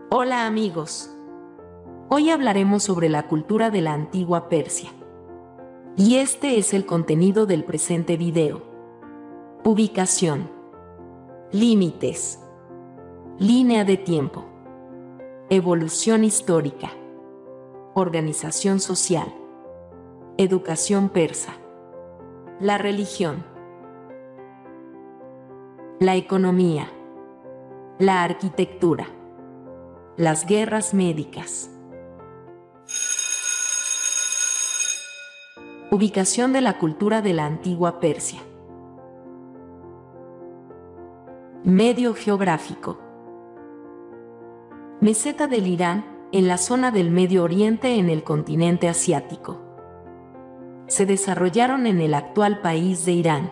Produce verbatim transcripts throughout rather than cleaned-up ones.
Hola amigos, hoy hablaremos sobre la cultura de la antigua Persia. Y este es el contenido del presente video. Ubicación, límites, línea de tiempo, evolución histórica, organización social, educación persa, la religión, la economía, la arquitectura, las guerras médicas. Ubicación de la cultura de la antigua Persia. Medio geográfico. Meseta del Irán, en la zona del Medio Oriente en el continente asiático. Se desarrollaron en el actual país de Irán.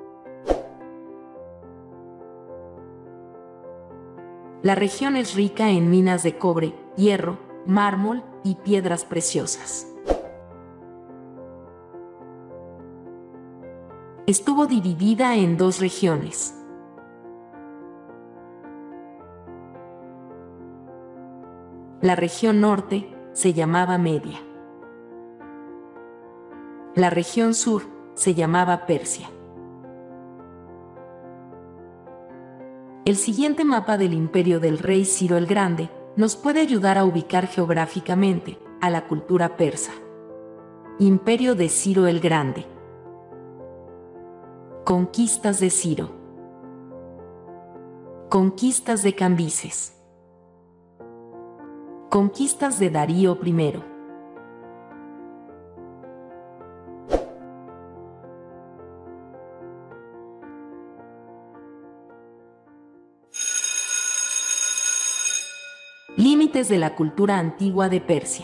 La región es rica en minas de cobre, hierro, mármol y piedras preciosas. Estuvo dividida en dos regiones. La región norte se llamaba Media. La región sur se llamaba Persia. El siguiente mapa del imperio del rey Ciro el Grande nos puede ayudar a ubicar geográficamente a la cultura persa. Imperio de Ciro el Grande. Conquistas de Ciro. Conquistas de Cambises. Conquistas de Darío primero. Límites de la cultura antigua de Persia.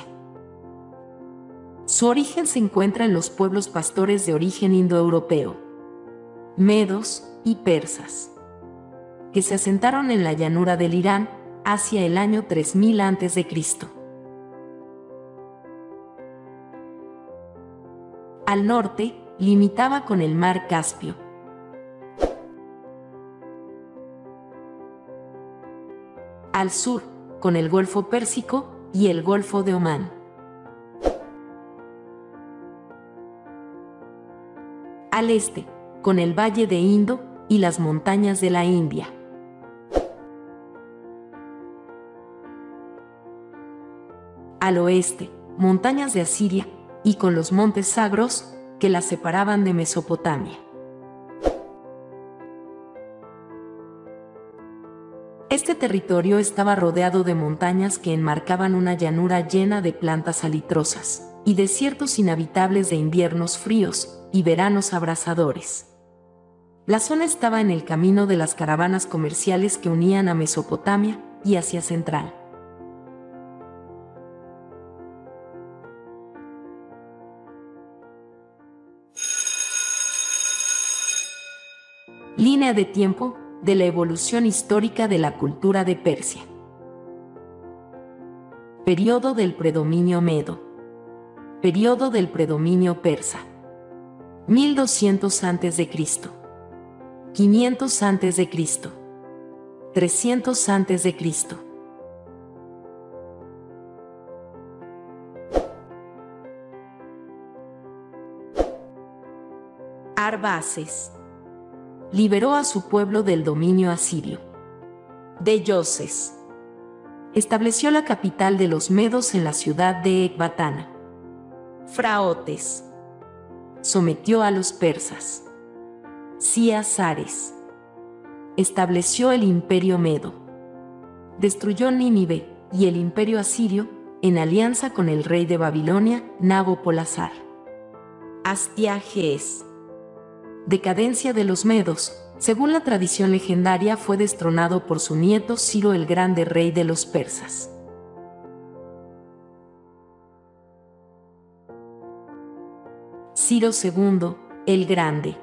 Su origen se encuentra en los pueblos pastores de origen indoeuropeo, medos y persas, que se asentaron en la llanura del Irán hacia el año tres mil antes de Cristo. Al norte, limitaba con el mar Caspio. Al sur, con el Golfo Pérsico y el Golfo de Omán. Al este, con el Valle de Indo y las montañas de la India. Al oeste, montañas de Asiria y con los montes Zagros que las separaban de Mesopotamia. Este territorio estaba rodeado de montañas que enmarcaban una llanura llena de plantas salitrosas y desiertos inhabitables de inviernos fríos y veranos abrasadores. La zona estaba en el camino de las caravanas comerciales que unían a Mesopotamia y Asia Central. Línea de tiempo de la evolución histórica de la cultura de Persia. Periodo del predominio medo. Periodo del predominio persa. mil doscientos antes de Cristo. quinientos antes de Cristo. trescientos antes de Cristo. Arbaces. Liberó a su pueblo del dominio asirio. Deyoses. Estableció la capital de los medos en la ciudad de Ecbatana. Fraotes. Sometió a los persas. Ciasares. Estableció el imperio medo. Destruyó Nínive y el imperio asirio en alianza con el rey de Babilonia, Nabopolassar. Astiages. Decadencia de los medos. Según la tradición legendaria, fue destronado por su nieto Ciro el Grande, rey de los persas. Ciro segundo, el Grande.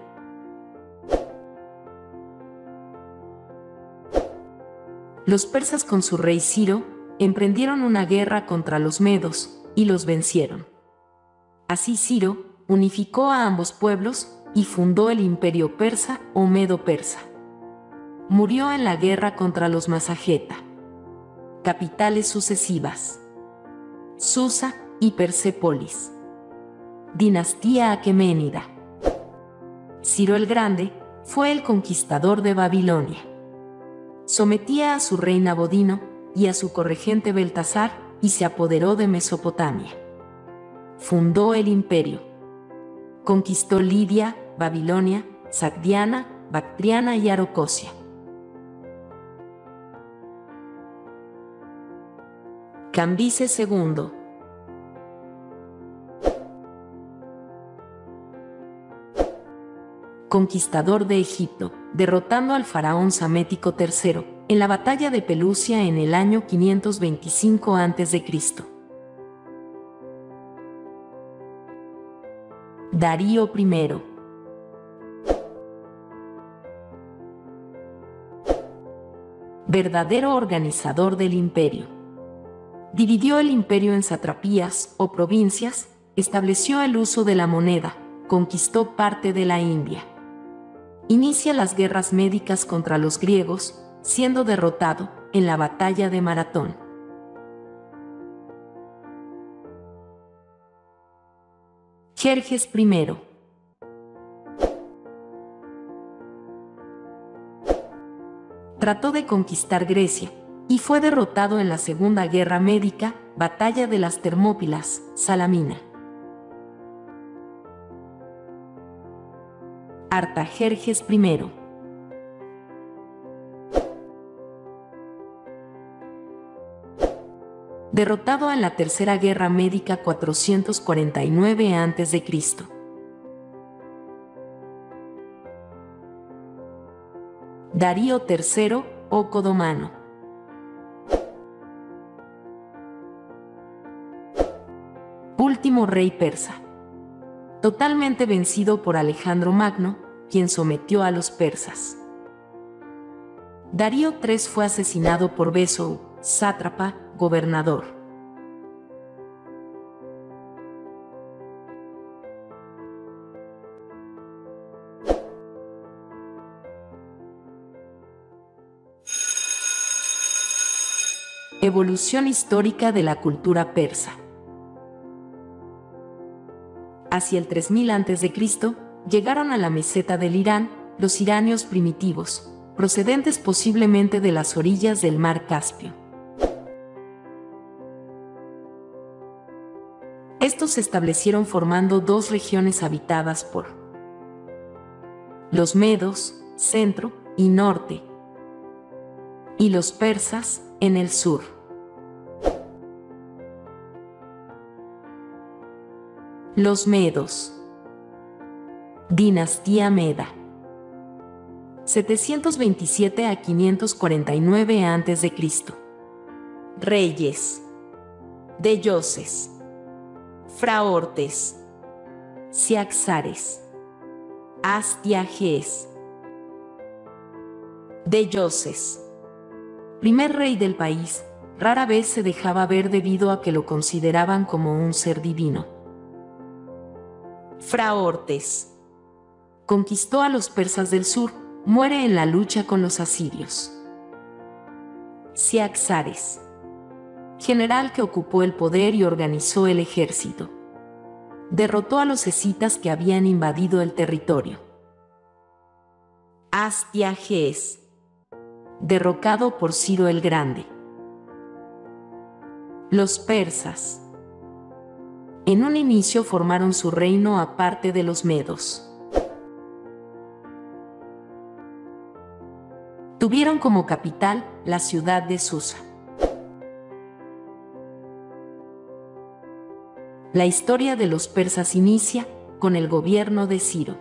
Los persas con su rey Ciro emprendieron una guerra contra los medos y los vencieron. Así Ciro unificó a ambos pueblos y fundó el imperio persa o medo-persa. Murió en la guerra contra los Masajeta. Capitales sucesivas: Susa y Persépolis. Dinastía aqueménida. Ciro el Grande fue el conquistador de Babilonia. Sometía a su rey Nabodino y a su corregente Beltasar y se apoderó de Mesopotamia. Fundó el imperio. Conquistó Lidia, Babilonia, Sogdiana, Bactriana y Arocosia. Cambises segundo. Conquistador de Egipto, derrotando al faraón Psamético tercero en la batalla de Pelusia en el año quinientos veinticinco antes de Cristo. Darío primero. Verdadero organizador del imperio. Dividió el imperio en satrapías o provincias, estableció el uso de la moneda, conquistó parte de la India. Inicia las guerras médicas contra los griegos, siendo derrotado en la batalla de Maratón. Jerjes primero. Trató de conquistar Grecia y fue derrotado en la Segunda Guerra Médica, Batalla de las Termópilas, Salamina. Artajerjes primero. Derrotado en la Tercera Guerra Médica cuatrocientos cuarenta y nueve antes de Cristo. Darío tercero o Codomano. Último rey persa. Totalmente vencido por Alejandro Magno, quien sometió a los persas. Darío tercero fue asesinado por Besou, sátrapa, gobernador. Evolución histórica de la cultura persa. Hacia el tres mil antes de Cristo, llegaron a la meseta del Irán los iranios primitivos, procedentes posiblemente de las orillas del mar Caspio. Estos se establecieron formando dos regiones habitadas por los medos, centro y norte, y los persas, en el sur. Los medos. Dinastía Meda. setecientos veintisiete a quinientos cuarenta y nueve antes de Cristo. Reyes. Deyoses. Fraortes. Ciaxares. Astiages. Deyoses. Primer rey del país, rara vez se dejaba ver debido a que lo consideraban como un ser divino. Fraortes. Conquistó a los persas del sur, muere en la lucha con los asirios. Ciaxares. General que ocupó el poder y organizó el ejército. Derrotó a los escitas que habían invadido el territorio. Astiages. Derrocado por Ciro el Grande. Los persas. En un inicio formaron su reino aparte de los medos. Tuvieron como capital la ciudad de Susa. La historia de los persas inicia con el gobierno de Ciro.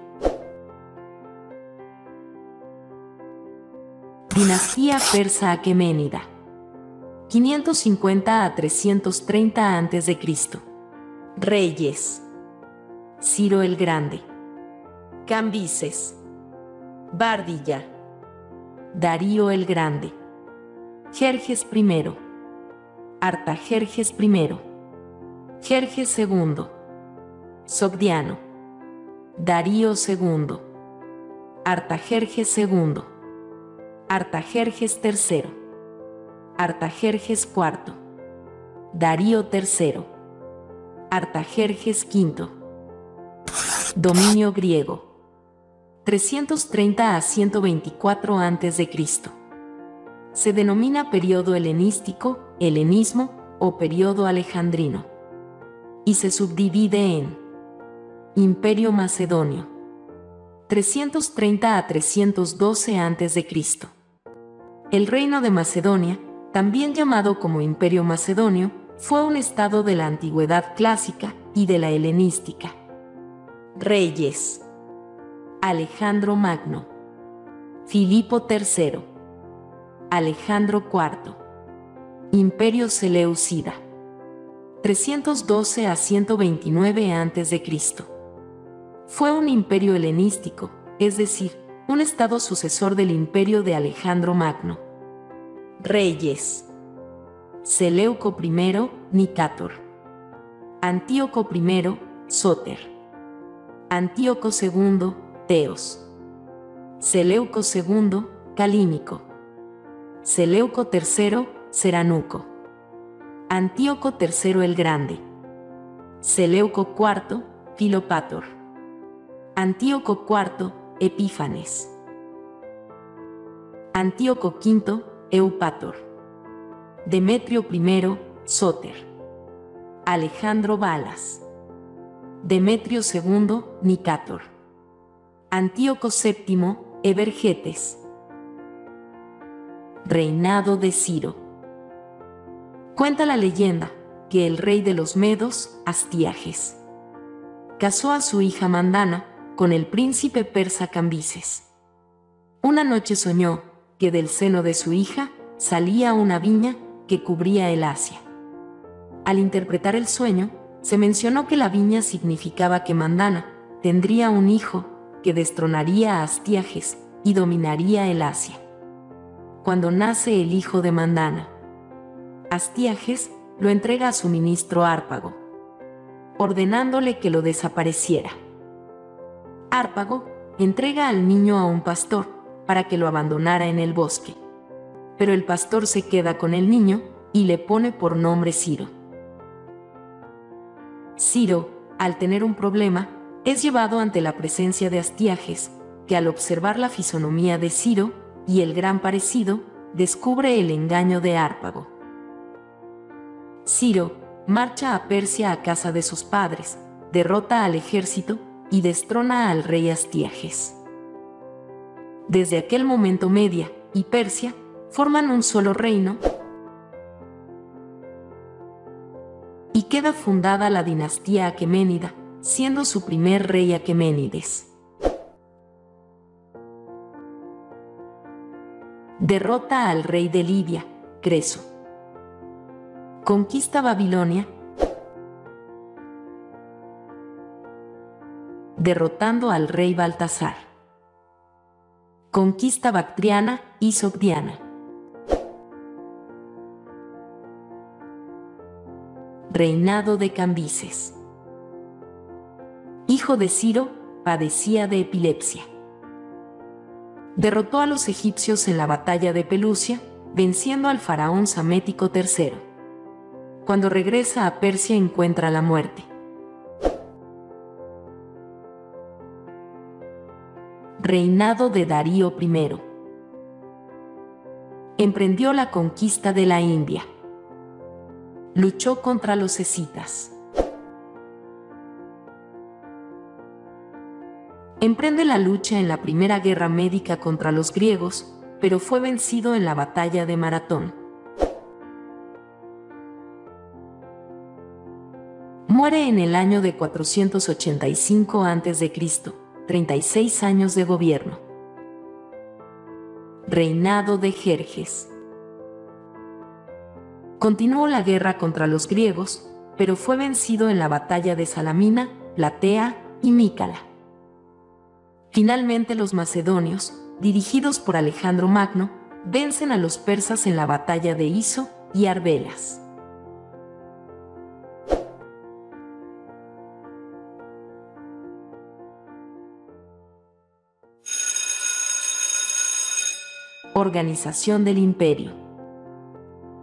Dinastía persa aqueménida. quinientos cincuenta a trescientos treinta antes de Cristo. Reyes. Ciro el Grande. Cambises. Bardilla. Darío el Grande. Jerjes primero. Artajerjes primero. Jerjes segundo. Sogdiano. Darío segundo. Artajerjes segundo. Artajerjes tercero. Artajerjes cuarto. Darío tercero. Artajerjes quinto. Dominio griego. trescientos treinta a ciento veinticuatro antes de Cristo. Se denomina periodo helenístico, helenismo o periodo alejandrino. Y se subdivide en Imperio Macedonio. trescientos treinta a trescientos doce antes de Cristo. El Reino de Macedonia, también llamado como Imperio Macedonio, fue un estado de la antigüedad clásica y de la helenística. Reyes: Alejandro Magno, Filipo tercero, Alejandro cuarto. Imperio Seleucida. trescientos doce a ciento veintinueve antes de Cristo. Fue un imperio helenístico, es decir, un estado sucesor del imperio de Alejandro Magno. Reyes: Seleuco primero, Nicátor. Antíoco primero, Sóter. Antíoco segundo, Teos. Seleuco segundo, Calínico. Seleuco tercero, Seranuco. Antíoco tercero el Grande. Seleuco cuarto, Filopátor. Antíoco cuarto, Epífanes. Antíoco quinto, Eupátor. Demetrio primero, Sóter. Alejandro Balas. Demetrio segundo, Nicátor. Antíoco séptimo, Evergetes. Reinado de Ciro. Cuenta la leyenda que el rey de los Medos, Astiages, casó a su hija Mandana con el príncipe persa Cambises. Una noche soñó que del seno de su hija salía una viña que cubría el Asia. Al interpretar el sueño, se mencionó que la viña significaba que Mandana tendría un hijo que destronaría a Astiages y dominaría el Asia. Cuando nace el hijo de Mandana, Astiages lo entrega a su ministro Hárpago, ordenándole que lo desapareciera. Hárpago entrega al niño a un pastor para que lo abandonara en el bosque, pero el pastor se queda con el niño y le pone por nombre Ciro. Ciro, al tener un problema, es llevado ante la presencia de Astiages, que al observar la fisonomía de Ciro y el gran parecido, descubre el engaño de Hárpago. Ciro marcha a Persia a casa de sus padres, derrota al ejército y destrona al rey Astiages. Desde aquel momento Media y Persia forman un solo reino y queda fundada la dinastía aqueménida, siendo su primer rey Aqueménides. Derrota al rey de Libia, Creso. Conquista Babilonia, derrotando al rey Baltasar. Conquista Bactriana y Sogdiana. Reinado de Cambises. Hijo de Ciro, padecía de epilepsia. Derrotó a los egipcios en la batalla de Pelusia, venciendo al faraón Psamético tercero. Cuando regresa a Persia encuentra la muerte. Reinado de Darío primero. Emprendió la conquista de la India. Luchó contra los escitas. Emprende la lucha en la Primera Guerra Médica contra los griegos, pero fue vencido en la batalla de Maratón. Muere en el año de cuatrocientos ochenta y cinco antes de Cristo, treinta y seis años de gobierno. Reinado de Jerjes. Continuó la guerra contra los griegos, pero fue vencido en la batalla de Salamina, Platea y Mícala. Finalmente los macedonios, dirigidos por Alejandro Magno, vencen a los persas en la batalla de Iso y Arbelas. Organización del imperio.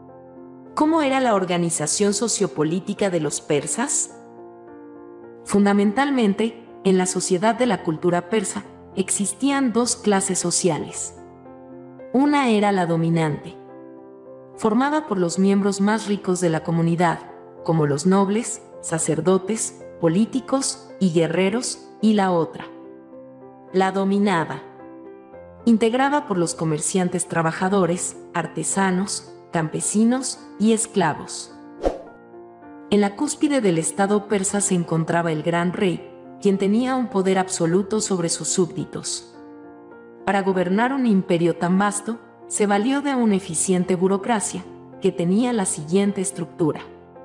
¿Cómo era la organización sociopolítica de los persas? Fundamentalmente, en la sociedad de la cultura persa, existían dos clases sociales. Una era la dominante, formada por los miembros más ricos de la comunidad, como los nobles, sacerdotes, políticos y guerreros, y la otra, la dominada, integrada por los comerciantes trabajadores, artesanos, campesinos y esclavos. En la cúspide del estado persa se encontraba el gran rey, quien tenía un poder absoluto sobre sus súbditos. Para gobernar un imperio tan vasto, se valió de una eficiente burocracia, que tenía la siguiente estructura.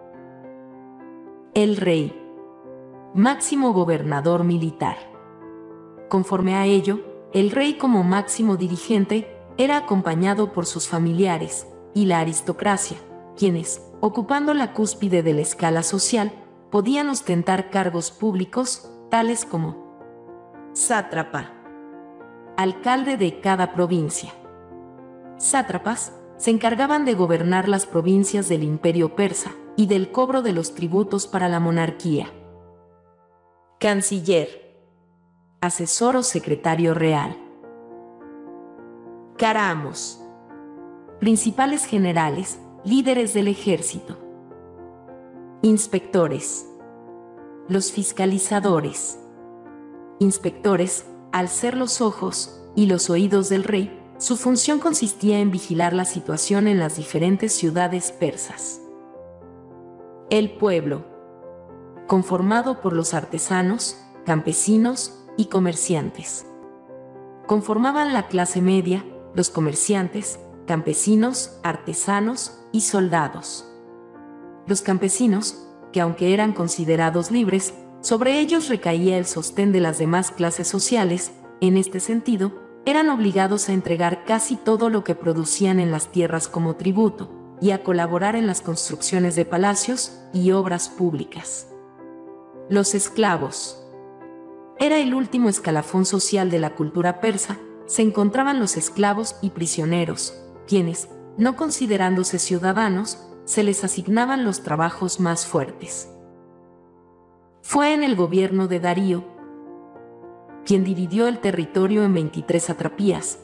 El rey, máximo gobernador militar. Conforme a ello, el rey como máximo dirigente era acompañado por sus familiares y la aristocracia, quienes, ocupando la cúspide de la escala social, podían ostentar cargos públicos, tales como sátrapa, alcalde de cada provincia. Sátrapas se encargaban de gobernar las provincias del imperio persa y del cobro de los tributos para la monarquía. Canciller, asesor o secretario real. Caramos, principales generales, líderes del ejército. Inspectores, los fiscalizadores. Inspectores, al ser los ojos y los oídos del rey, su función consistía en vigilar la situación en las diferentes ciudades persas. El pueblo, conformado por los artesanos, campesinos y comerciantes. Conformaban la clase media, los comerciantes, campesinos, artesanos y soldados. Los campesinos, que aunque eran considerados libres, sobre ellos recaía el sostén de las demás clases sociales, en este sentido, eran obligados a entregar casi todo lo que producían en las tierras como tributo, y a colaborar en las construcciones de palacios y obras públicas. Los esclavos. Era el último escalafón social de la cultura persa. Se encontraban los esclavos y prisioneros, quienes, no considerándose ciudadanos, se les asignaban los trabajos más fuertes. Fue en el gobierno de Darío, quien dividió el territorio en veintitrés satrapías,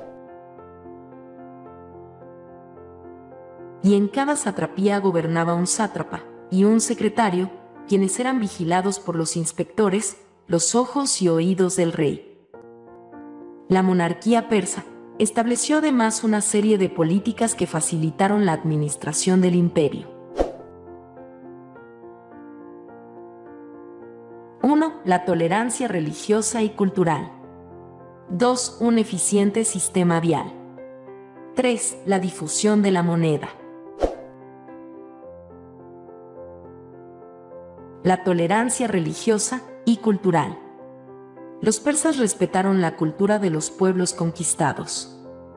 y en cada satrapía gobernaba un sátrapa y un secretario, quienes eran vigilados por los inspectores, los ojos y oídos del rey. La monarquía persa estableció además una serie de políticas que facilitaron la administración del imperio. uno. La tolerancia religiosa y cultural. dos. Un eficiente sistema vial. tres. La difusión de la moneda. La tolerancia religiosa y cultural. Los persas respetaron la cultura de los pueblos conquistados.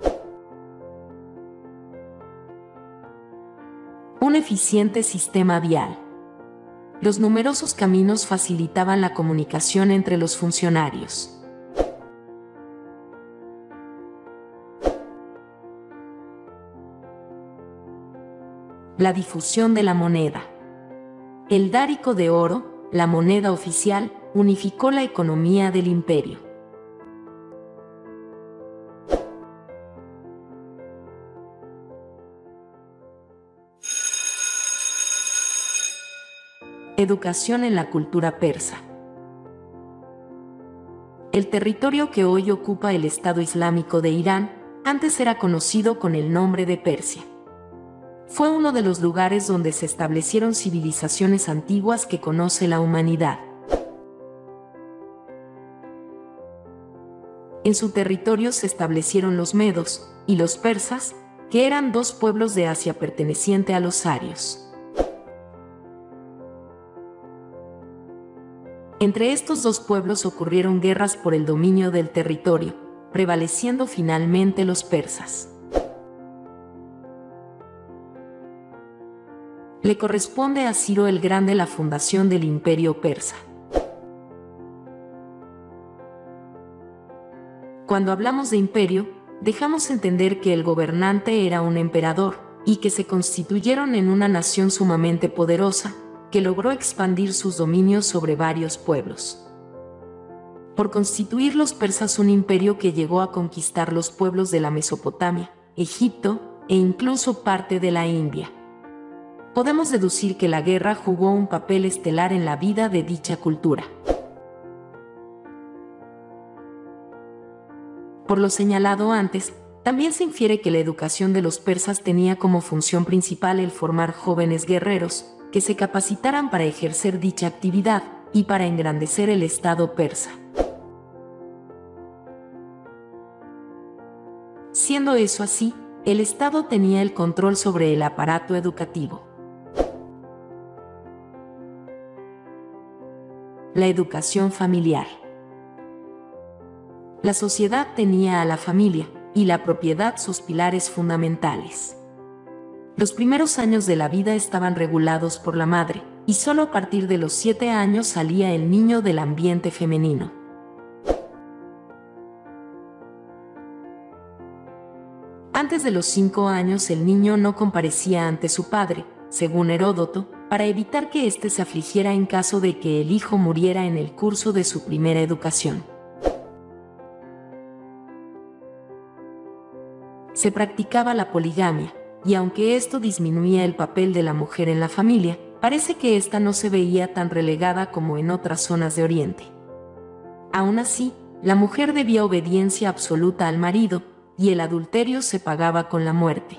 Un eficiente sistema vial. Los numerosos caminos facilitaban la comunicación entre los funcionarios. La difusión de la moneda. El dárico de oro, la moneda oficial, unificó la economía del imperio. Educación en la cultura persa. El territorio que hoy ocupa el Estado Islámico de Irán, antes era conocido con el nombre de Persia. Fue uno de los lugares donde se establecieron civilizaciones antiguas que conoce la humanidad. En su territorio se establecieron los medos y los persas, que eran dos pueblos de Asia perteneciente a los arios. Entre estos dos pueblos ocurrieron guerras por el dominio del territorio, prevaleciendo finalmente los persas. Le corresponde a Ciro el Grande la fundación del Imperio Persa. Cuando hablamos de imperio, dejamos entender que el gobernante era un emperador, y que se constituyeron en una nación sumamente poderosa, que logró expandir sus dominios sobre varios pueblos. Por constituir los persas un imperio que llegó a conquistar los pueblos de la Mesopotamia, Egipto e incluso parte de la India. Podemos deducir que la guerra jugó un papel estelar en la vida de dicha cultura. Por lo señalado antes, también se infiere que la educación de los persas tenía como función principal el formar jóvenes guerreros, que se capacitaran para ejercer dicha actividad y para engrandecer el Estado persa. Siendo eso así, el Estado tenía el control sobre el aparato educativo. La educación familiar. La sociedad tenía a la familia y la propiedad sus pilares fundamentales. Los primeros años de la vida estaban regulados por la madre, y solo a partir de los siete años salía el niño del ambiente femenino. Antes de los cinco años el niño no comparecía ante su padre, según Heródoto, para evitar que éste se afligiera en caso de que el hijo muriera en el curso de su primera educación. Se practicaba la poligamia, y aunque esto disminuía el papel de la mujer en la familia, parece que ésta no se veía tan relegada como en otras zonas de Oriente. Aún así, la mujer debía obediencia absoluta al marido, y el adulterio se pagaba con la muerte.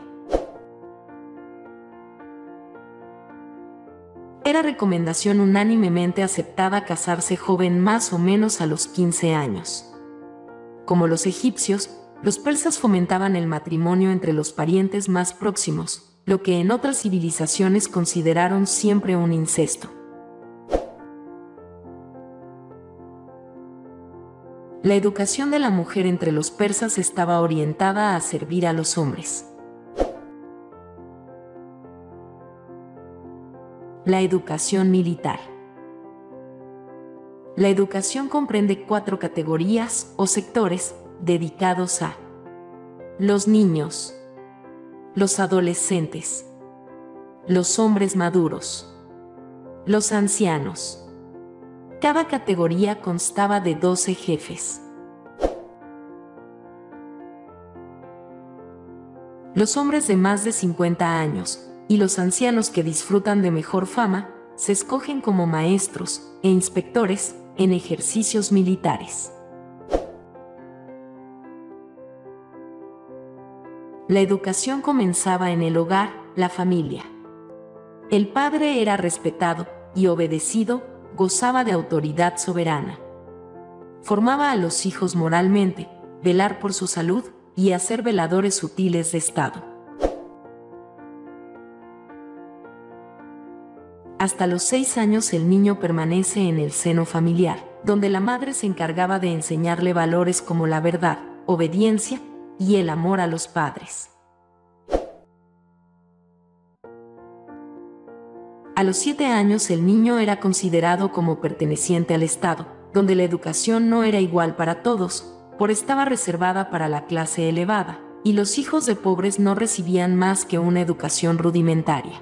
Era recomendación unánimemente aceptada casarse joven más o menos a los quince años. Como los egipcios, los persas fomentaban el matrimonio entre los parientes más próximos, lo que en otras civilizaciones consideraron siempre un incesto. La educación de la mujer entre los persas estaba orientada a servir a los hombres. La educación militar. La educación comprende cuatro categorías o sectores dedicados a los niños, los adolescentes, los hombres maduros, los ancianos. Cada categoría constaba de doce jefes. Los hombres de más de cincuenta años y los ancianos que disfrutan de mejor fama se escogen como maestros e inspectores en ejercicios militares. La educación comenzaba en el hogar, la familia. El padre era respetado y obedecido, gozaba de autoridad soberana. Formaba a los hijos moralmente, velar por su salud y hacer veladores sutiles de Estado. Hasta los seis años el niño permanece en el seno familiar, donde la madre se encargaba de enseñarle valores como la verdad, obediencia y el amor a los padres. A los siete años el niño era considerado como perteneciente al Estado, donde la educación no era igual para todos, por estaba reservada para la clase elevada, y los hijos de pobres no recibían más que una educación rudimentaria.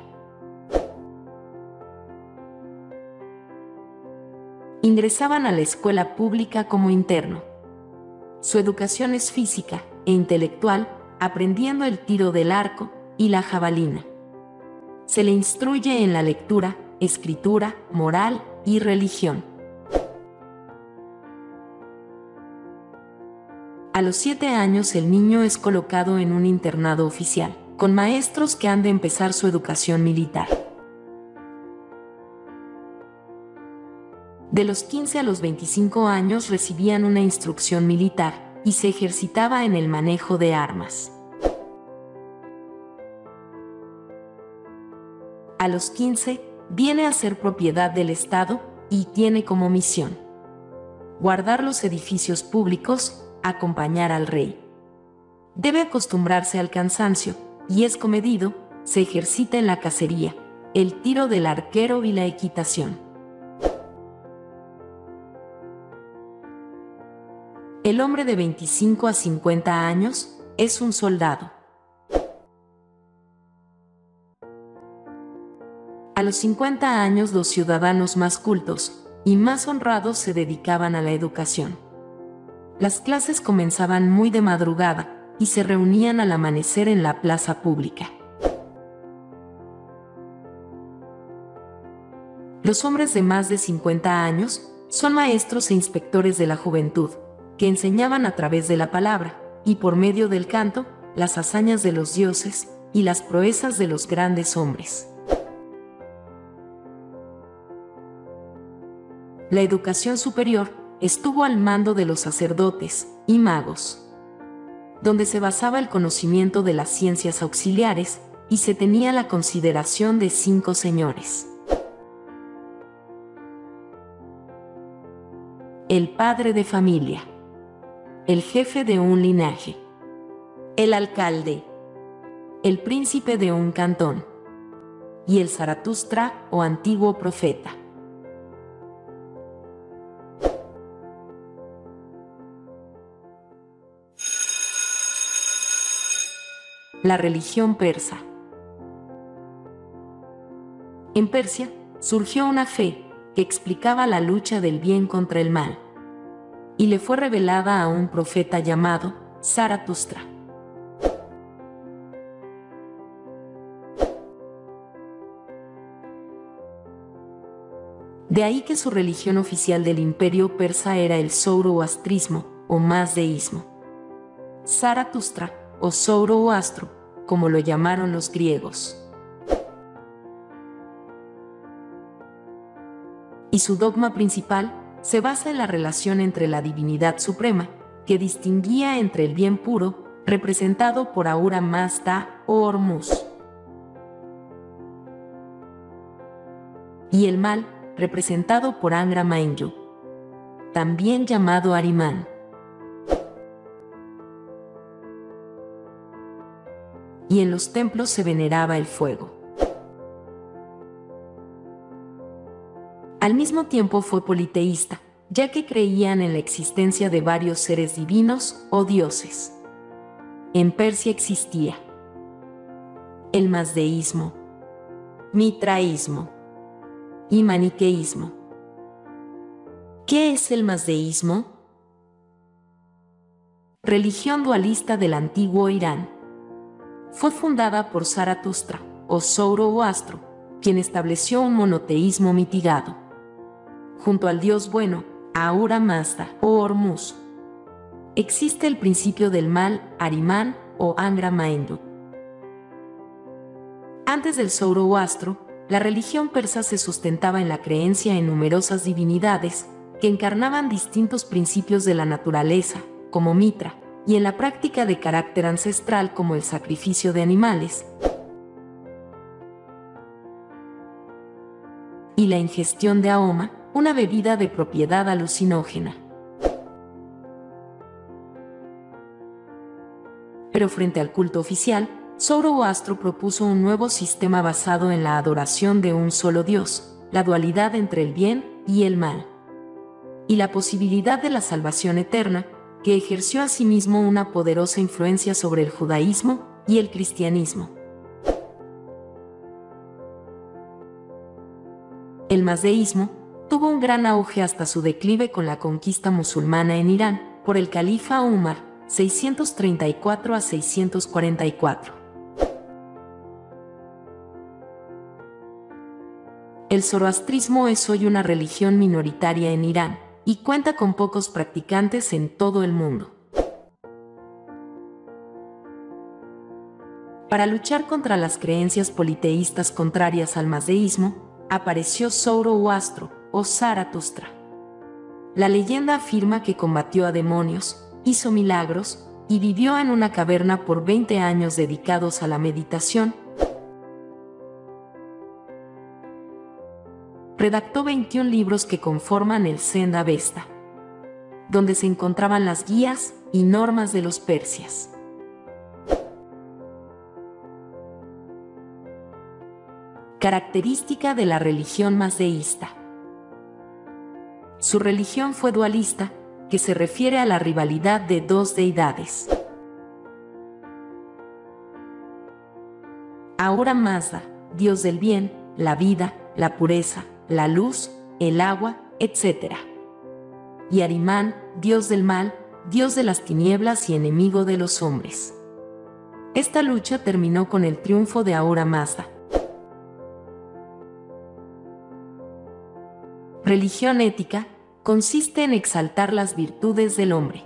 Ingresaban a la escuela pública como interno. Su educación es física e intelectual, aprendiendo el tiro del arco y la jabalina. Se le instruye en la lectura, escritura, moral y religión. A los siete años el niño es colocado en un internado oficial, con maestros que han de empezar su educación militar. De los quince a los veinticinco años recibían una instrucción militar y se ejercitaba en el manejo de armas. A los quince viene a ser propiedad del Estado y tiene como misión guardar los edificios públicos, acompañar al rey. Debe acostumbrarse al cansancio y es comedido, se ejercita en la cacería, el tiro del arquero y la equitación. El hombre de veinticinco a cincuenta años es un soldado. A los cincuenta años los ciudadanos más cultos y más honrados se dedicaban a la educación. Las clases comenzaban muy de madrugada y se reunían al amanecer en la plaza pública. Los hombres de más de cincuenta años son maestros e inspectores de la juventud, que enseñaban a través de la palabra y por medio del canto las hazañas de los dioses y las proezas de los grandes hombres. La educación superior estuvo al mando de los sacerdotes y magos, donde se basaba el conocimiento de las ciencias auxiliares y se tenía la consideración de cinco señores: el padre de familia, el jefe de un linaje, el alcalde, el príncipe de un cantón y el Zaratustra o antiguo profeta. La religión persa. En Persia surgió una fe que explicaba la lucha del bien contra el mal, y le fue revelada a un profeta llamado Zaratustra. De ahí que su religión oficial del imperio persa era el zoroastrismo o mazdeísmo. Zaratustra o Zoroastro, como lo llamaron los griegos. Y su dogma principal se basa en la relación entre la divinidad suprema, que distinguía entre el bien puro, representado por Ahura Mazda o Hormuz, y el mal, representado por Angra Mainyu, también llamado Ahriman. Y en los templos se veneraba el fuego. Al mismo tiempo fue politeísta, ya que creían en la existencia de varios seres divinos o dioses. En Persia existía el mazdeísmo, mitraísmo y maniqueísmo. ¿Qué es el mazdeísmo? Religión dualista del antiguo Irán. Fue fundada por Zaratustra, o Zoroastro, quien estableció un monoteísmo mitigado. Junto al dios bueno, Ahura Mazda o Hormuz, existe el principio del mal, Ahriman o Angra Mainyu. Antes del Zoroastro, la religión persa se sustentaba en la creencia en numerosas divinidades que encarnaban distintos principios de la naturaleza, como Mitra, y en la práctica de carácter ancestral como el sacrificio de animales y la ingestión de ahoma, una bebida de propiedad alucinógena. Pero frente al culto oficial, Zoroastro propuso un nuevo sistema basado en la adoración de un solo Dios, la dualidad entre el bien y el mal, y la posibilidad de la salvación eterna, que ejerció asimismo una poderosa influencia sobre el judaísmo y el cristianismo. El mazdeísmo tuvo un gran auge hasta su declive con la conquista musulmana en Irán por el califa Umar, seiscientos treinta y cuatro a seiscientos cuarenta y cuatro. El zoroastrismo es hoy una religión minoritaria en Irán y cuenta con pocos practicantes en todo el mundo. Para luchar contra las creencias politeístas contrarias al mazdeísmo, apareció Zoroastro o Zaratustra. La leyenda afirma que combatió a demonios, hizo milagros y vivió en una caverna por veinte años dedicados a la meditación. Redactó veintiún libros que conforman el Zend Avesta, donde se encontraban las guías y normas de los persias. Característica de la religión mazdeísta. Su religión fue dualista, que se refiere a la rivalidad de dos deidades. Ahura Mazda, dios del bien, la vida, la pureza, la luz, el agua, etcétera. Y Ahriman, dios del mal, dios de las tinieblas y enemigo de los hombres. Esta lucha terminó con el triunfo de Ahura Mazda. Religión ética consiste en exaltar las virtudes del hombre.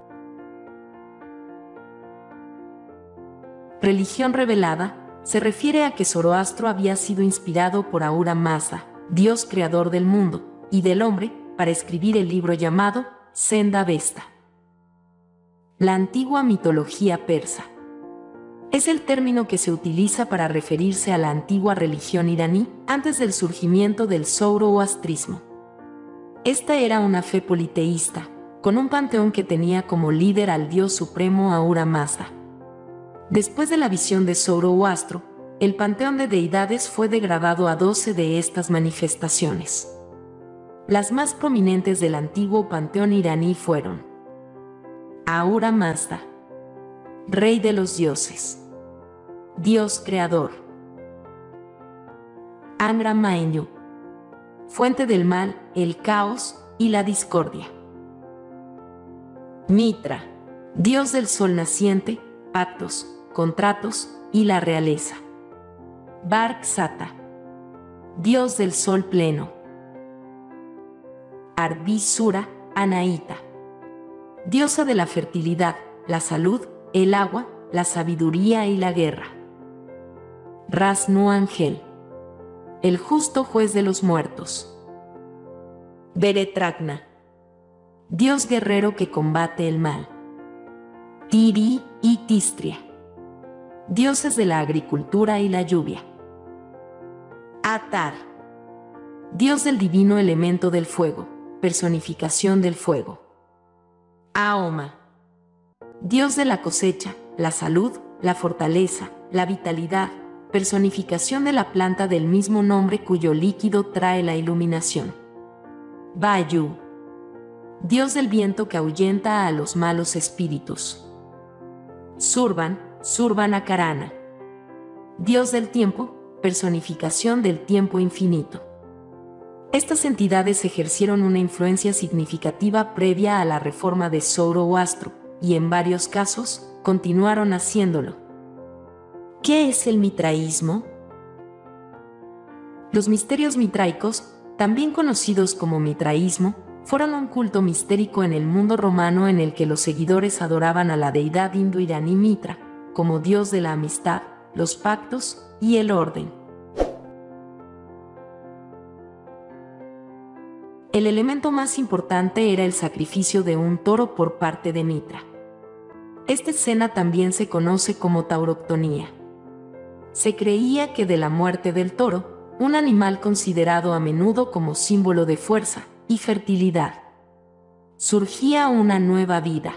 Religión revelada se refiere a que Zoroastro había sido inspirado por Ahura Mazda, dios creador del mundo y del hombre, para escribir el libro llamado Zend Avesta. La antigua mitología persa es el término que se utiliza para referirse a la antigua religión iraní antes del surgimiento del zoroastrismo. Esta era una fe politeísta, con un panteón que tenía como líder al dios supremo Ahura Mazda. Después de la visión de Zoroastro, el panteón de deidades fue degradado a doce de estas manifestaciones. Las más prominentes del antiguo panteón iraní fueron Ahura Mazda, rey de los dioses, dios creador; Angra Mainyu, fuente del mal, el caos y la discordia; Mitra, dios del sol naciente, pactos, contratos y la realeza; Varksata, dios del sol pleno; Ardisura, Anaíta, diosa de la fertilidad, la salud, el agua, la sabiduría y la guerra; Ras Nuangel, el justo juez de los muertos; Beretragna, dios guerrero que combate el mal; Tiri y Tistria, dioses de la agricultura y la lluvia; Atar, dios del divino elemento del fuego, personificación del fuego; Aoma, dios de la cosecha, la salud, la fortaleza, la vitalidad, personificación de la planta del mismo nombre cuyo líquido trae la iluminación; Vayu, dios del viento que ahuyenta a los malos espíritus; Surban, Surbanakarana, dios del tiempo, personificación del tiempo infinito. Estas entidades ejercieron una influencia significativa previa a la reforma de Zoroastro, y en varios casos, continuaron haciéndolo. ¿Qué es el mitraísmo? Los misterios mitraicos, también conocidos como mitraísmo, fueron un culto mistérico en el mundo romano en el que los seguidores adoraban a la deidad indo-iraní Mitra, como dios de la amistad, los pactos y el orden. El elemento más importante era el sacrificio de un toro por parte de Mitra. Esta escena también se conoce como tauroctonía. Se creía que de la muerte del toro, un animal considerado a menudo como símbolo de fuerza y fertilidad, surgía una nueva vida.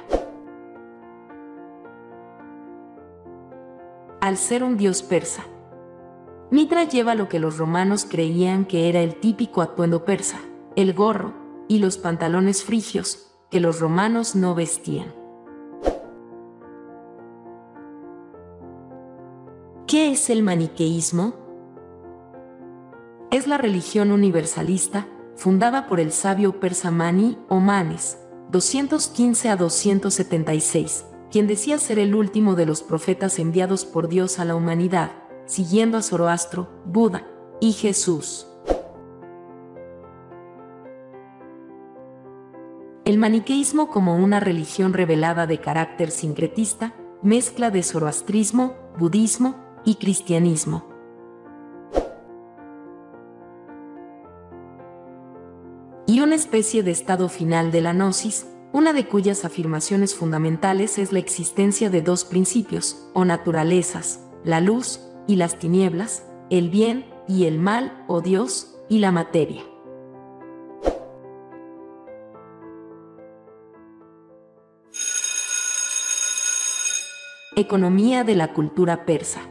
Al ser un dios persa, Mitra lleva lo que los romanos creían que era el típico atuendo persa, el gorro y los pantalones frigios, que los romanos no vestían. ¿Qué es el maniqueísmo? Es la religión universalista fundada por el sabio persa Mani o Manes, doscientos quince a doscientos setenta y seis, quien decía ser el último de los profetas enviados por Dios a la humanidad, siguiendo a Zoroastro, Buda y Jesús. El maniqueísmo, como una religión revelada de carácter sincretista, mezcla de zoroastrismo, budismo y cristianismo. Y una especie de estado final de la gnosis, una de cuyas afirmaciones fundamentales es la existencia de dos principios o naturalezas, la luz y las tinieblas, el bien y el mal o Dios y la materia. Economía de la cultura persa.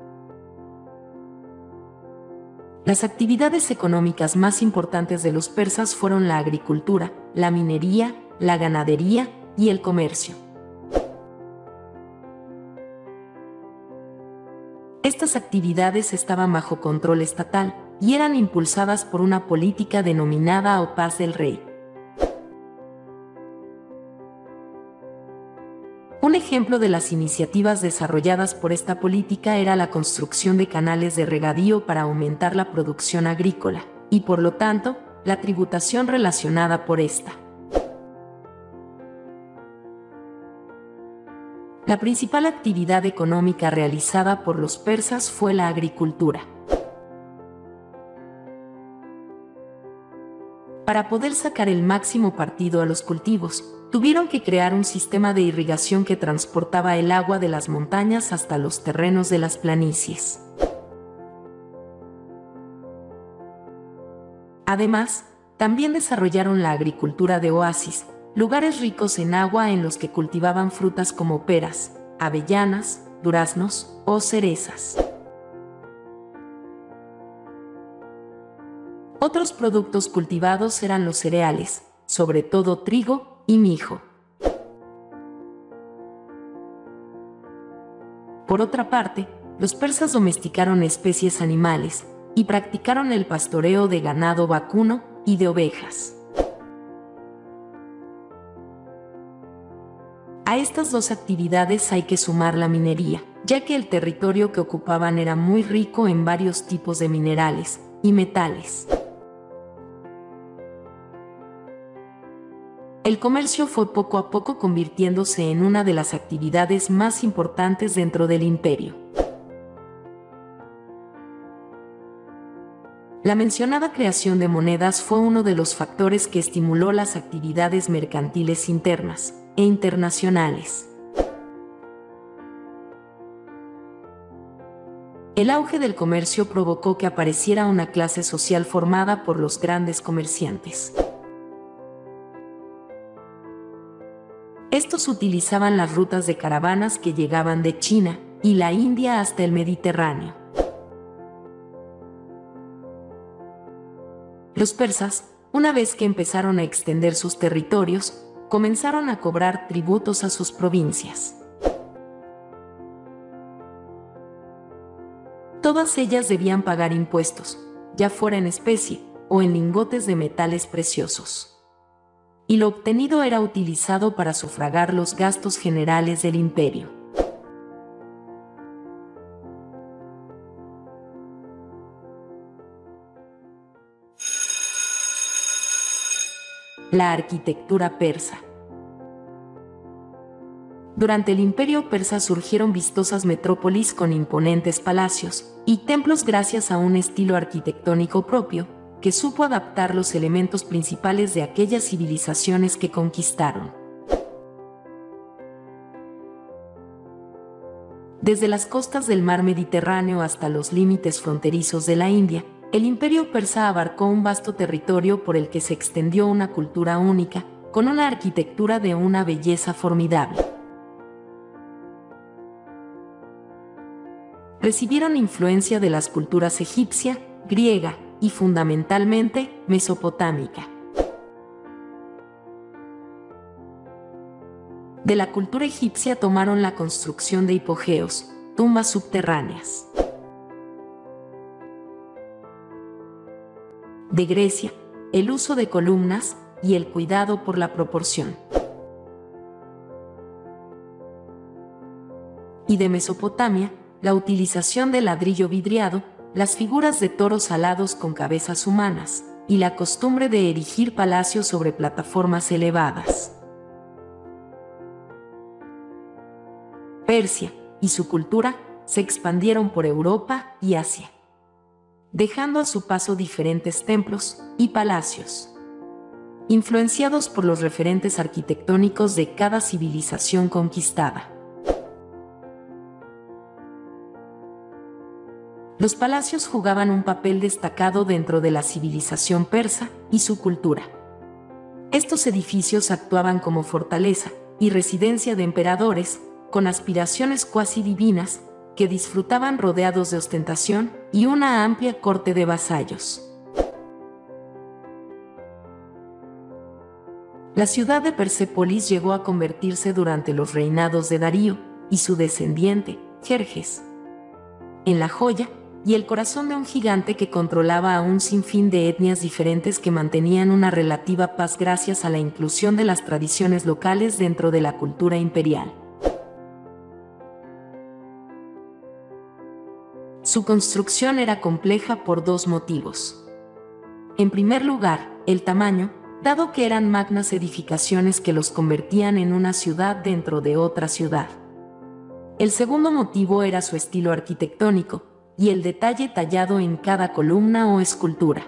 Las actividades económicas más importantes de los persas fueron la agricultura, la minería, la ganadería y el comercio. Estas actividades estaban bajo control estatal, y eran impulsadas por una política denominada o paz del rey. Un ejemplo de las iniciativas desarrolladas por esta política era la construcción de canales de regadío para aumentar la producción agrícola, y por lo tanto, la tributación relacionada por esta. La principal actividad económica realizada por los persas fue la agricultura. Para poder sacar el máximo partido a los cultivos, tuvieron que crear un sistema de irrigación que transportaba el agua de las montañas hasta los terrenos de las planicies. Además, también desarrollaron la agricultura de oasis, lugares ricos en agua en los que cultivaban frutas como peras, avellanas, duraznos o cerezas. Otros productos cultivados eran los cereales, sobre todo trigo y mijo. Por otra parte, los persas domesticaron especies animales y practicaron el pastoreo de ganado vacuno y de ovejas. A estas dos actividades hay que sumar la minería, ya que el territorio que ocupaban era muy rico en varios tipos de minerales y metales. El comercio fue poco a poco convirtiéndose en una de las actividades más importantes dentro del imperio. La mencionada creación de monedas fue uno de los factores que estimuló las actividades mercantiles internas e internacionales. El auge del comercio provocó que apareciera una clase social formada por los grandes comerciantes. Estos utilizaban las rutas de caravanas que llegaban de China y la India hasta el Mediterráneo. Los persas, una vez que empezaron a extender sus territorios, comenzaron a cobrar tributos a sus provincias. Todas ellas debían pagar impuestos, ya fuera en especie o en lingotes de metales preciosos. Y lo obtenido era utilizado para sufragar los gastos generales del imperio. La arquitectura persa. Durante el imperio persa surgieron vistosas metrópolis con imponentes palacios y templos gracias a un estilo arquitectónico propio, que supo adaptar los elementos principales de aquellas civilizaciones que conquistaron. Desde las costas del mar Mediterráneo hasta los límites fronterizos de la India, el imperio persa abarcó un vasto territorio por el que se extendió una cultura única, con una arquitectura de una belleza formidable. Recibieron influencia de las culturas egipcia, griega, y fundamentalmente mesopotámica. De la cultura egipcia tomaron la construcción de hipogeos, tumbas subterráneas. De Grecia, el uso de columnas y el cuidado por la proporción. Y de Mesopotamia, la utilización del ladrillo vidriado, las figuras de toros alados con cabezas humanas, y la costumbre de erigir palacios sobre plataformas elevadas. Persia y su cultura se expandieron por Europa y Asia, dejando a su paso diferentes templos y palacios, influenciados por los referentes arquitectónicos de cada civilización conquistada. Los palacios jugaban un papel destacado dentro de la civilización persa y su cultura. Estos edificios actuaban como fortaleza y residencia de emperadores, con aspiraciones cuasi divinas, que disfrutaban rodeados de ostentación y una amplia corte de vasallos. La ciudad de Persépolis llegó a convertirse durante los reinados de Darío y su descendiente, Jerjes, en la joya y el corazón de un gigante que controlaba a un sinfín de etnias diferentes que mantenían una relativa paz gracias a la inclusión de las tradiciones locales dentro de la cultura imperial. Su construcción era compleja por dos motivos. En primer lugar, el tamaño, dado que eran magnas edificaciones que los convertían en una ciudad dentro de otra ciudad. El segundo motivo era su estilo arquitectónico, y el detalle tallado en cada columna o escultura.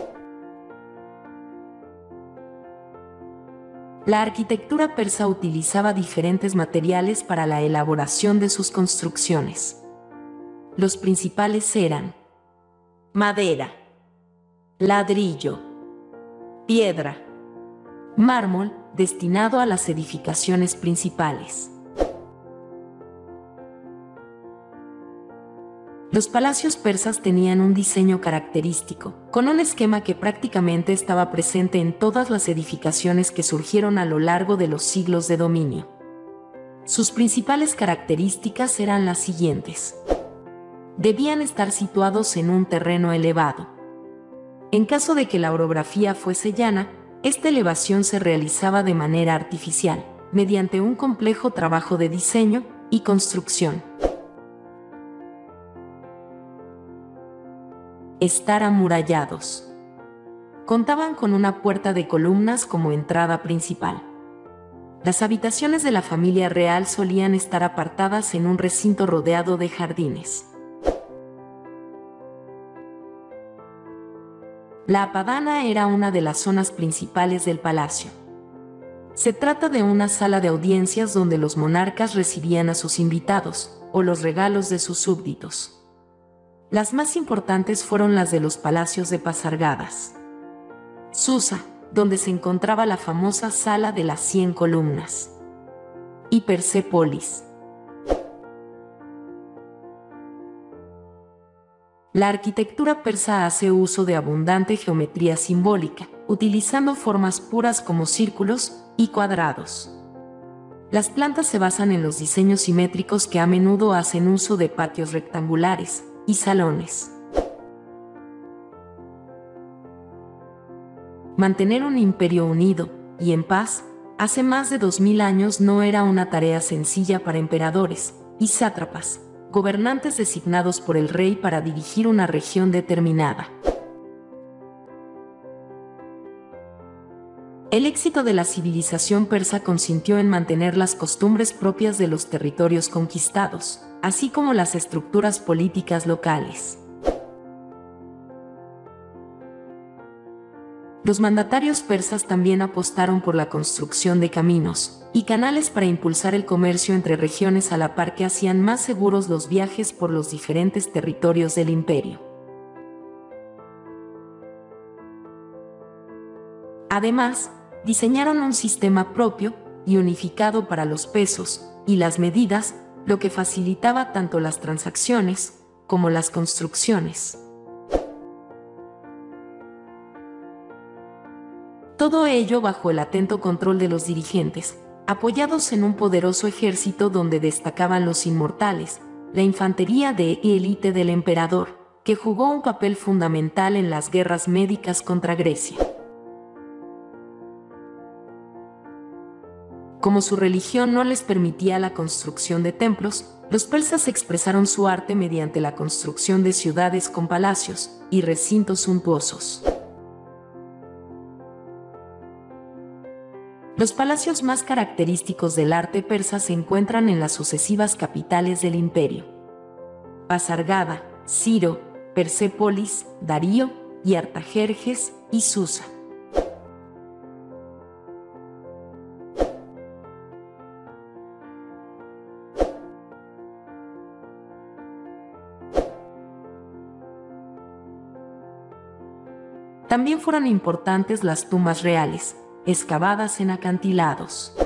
La arquitectura persa utilizaba diferentes materiales para la elaboración de sus construcciones. Los principales eran madera, ladrillo, piedra, mármol, destinado a las edificaciones principales. Los palacios persas tenían un diseño característico, con un esquema que prácticamente estaba presente en todas las edificaciones que surgieron a lo largo de los siglos de dominio. Sus principales características eran las siguientes. Debían estar situados en un terreno elevado. En caso de que la orografía fuese llana, esta elevación se realizaba de manera artificial, mediante un complejo trabajo de diseño y construcción. Estar amurallados. Contaban con una puerta de columnas como entrada principal. Las habitaciones de la familia real solían estar apartadas en un recinto rodeado de jardines. La apadana era una de las zonas principales del palacio. Se trata de una sala de audiencias donde los monarcas recibían a sus invitados, o los regalos de sus súbditos. Las más importantes fueron las de los palacios de Pasargadas. Susa, donde se encontraba la famosa Sala de las Cien Columnas. Y Persépolis. La arquitectura persa hace uso de abundante geometría simbólica, utilizando formas puras como círculos y cuadrados. Las plantas se basan en los diseños simétricos que a menudo hacen uso de patios rectangulares y salones. Mantener un imperio unido y en paz hace más de dos mil años no era una tarea sencilla para emperadores y sátrapas, gobernantes designados por el rey para dirigir una región determinada. El éxito de la civilización persa consistió en mantener las costumbres propias de los territorios conquistados, así como las estructuras políticas locales. Los mandatarios persas también apostaron por la construcción de caminos y canales para impulsar el comercio entre regiones a la par que hacían más seguros los viajes por los diferentes territorios del imperio. Además, diseñaron un sistema propio y unificado para los pesos y las medidas, lo que facilitaba tanto las transacciones como las construcciones. Todo ello bajo el atento control de los dirigentes, apoyados en un poderoso ejército donde destacaban los inmortales, la infantería de élite del emperador, que jugó un papel fundamental en las guerras médicas contra Grecia. Como su religión no les permitía la construcción de templos, los persas expresaron su arte mediante la construcción de ciudades con palacios y recintos suntuosos. Los palacios más característicos del arte persa se encuentran en las sucesivas capitales del imperio: Pasargada, Ciro, Persépolis, Darío y Artajerjes y Susa. También fueron importantes las tumbas reales, excavadas en acantilados.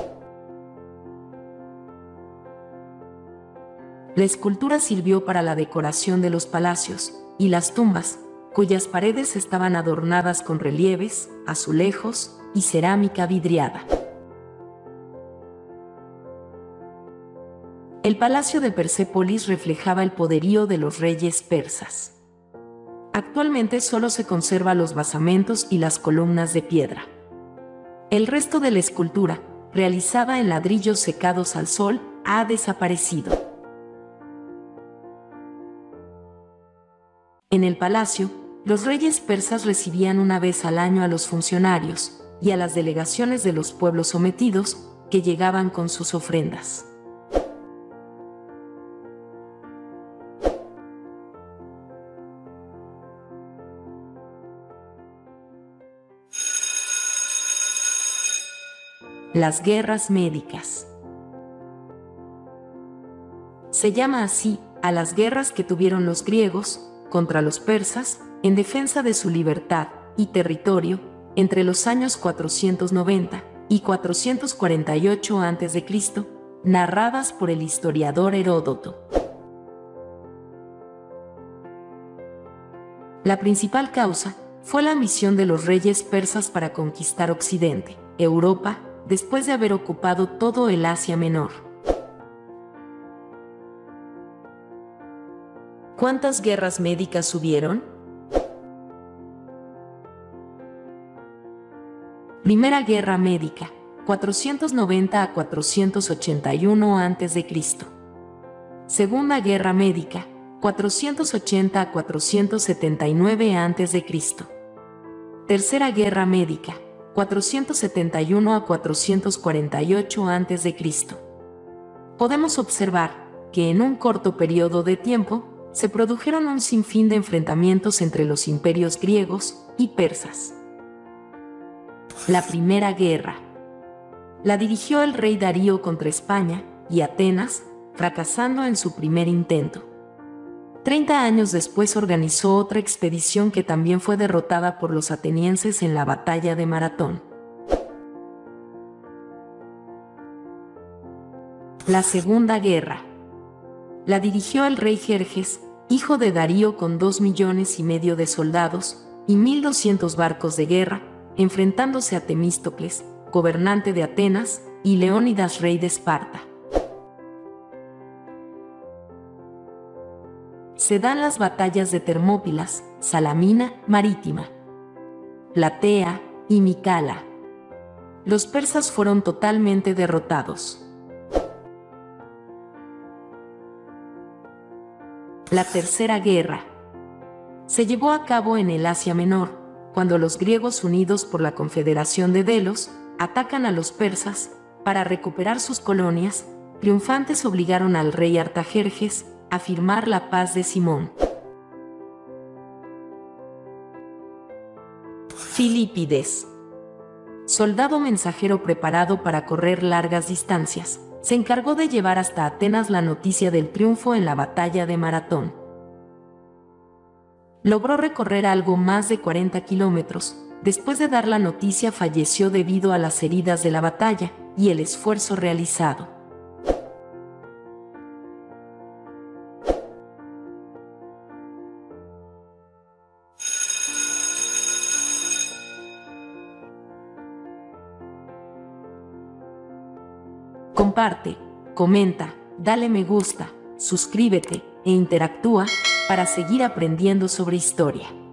La escultura sirvió para la decoración de los palacios y las tumbas, cuyas paredes estaban adornadas con relieves, azulejos y cerámica vidriada. El palacio de Persépolis reflejaba el poderío de los reyes persas. Actualmente solo se conserva los basamentos y las columnas de piedra. El resto de la escultura, realizada en ladrillos secados al sol, ha desaparecido. En el palacio, los reyes persas recibían una vez al año a los funcionarios y a las delegaciones de los pueblos sometidos que llegaban con sus ofrendas. Las guerras médicas. Se llama así a las guerras que tuvieron los griegos contra los persas en defensa de su libertad y territorio entre los años cuatrocientos noventa y cuatrocientos cuarenta y ocho antes de Cristo, narradas por el historiador Heródoto. La principal causa fue la ambición de los reyes persas para conquistar Occidente, Europa, después de haber ocupado todo el Asia Menor. ¿Cuántas guerras médicas hubieron? Primera Guerra Médica, cuatrocientos noventa a cuatrocientos ochenta y uno antes de Cristo. Segunda Guerra Médica, cuatrocientos ochenta a cuatrocientos setenta y nueve antes de Cristo. Tercera Guerra Médica, cuatrocientos setenta y uno a cuatrocientos cuarenta y ocho antes de Cristo. Podemos observar que en un corto periodo de tiempo se produjeron un sinfín de enfrentamientos entre los imperios griegos y persas. La Primera Guerra. La dirigió el rey Darío contra España y Atenas, fracasando en su primer intento. Treinta años después organizó otra expedición que también fue derrotada por los atenienses en la batalla de Maratón. La Segunda Guerra. La dirigió el rey Jerjes, hijo de Darío, con dos millones y medio de soldados y mil doscientos barcos de guerra, enfrentándose a Temístocles, gobernante de Atenas, y Leónidas, rey de Esparta. Se dan las batallas de Termópilas, Salamina, Marítima, Platea y Micala. Los persas fueron totalmente derrotados. La Tercera Guerra. Se llevó a cabo en el Asia Menor, cuando los griegos, unidos por la Confederación de Delos, atacan a los persas. Para recuperar sus colonias, triunfantes obligaron al rey Artajerjes a firmar la paz de Simón. Filipides. Soldado mensajero preparado para correr largas distancias, se encargó de llevar hasta Atenas la noticia del triunfo en la batalla de Maratón. Logró recorrer algo más de cuarenta kilómetros. Después de dar la noticia, falleció debido a las heridas de la batalla y el esfuerzo realizado. Comparte, comenta, dale me gusta, suscríbete e interactúa para seguir aprendiendo sobre historia.